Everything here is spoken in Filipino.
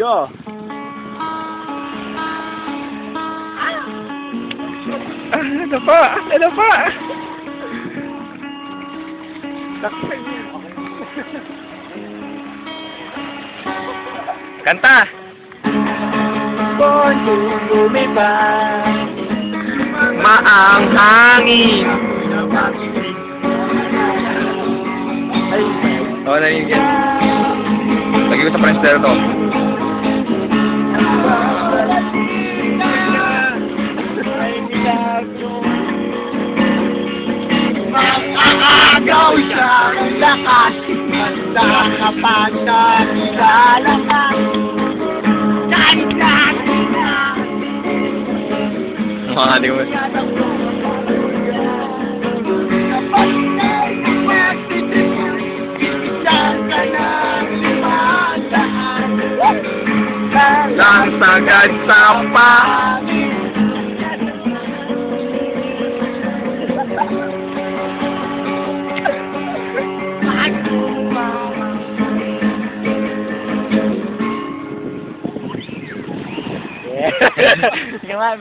Go! Ano pa? Ano pa? Kanta! Konting lumipad, Maang hangin! ay, Oo, narinig yan. Lagi ko sa prester to. Makakagaw siyang lakas, basta kapag nakilala ka. Kahit natin na Mga di mo. kapag ika'y magtitipid, isang ka ng 500. Lang sagad sa pa. Yeah.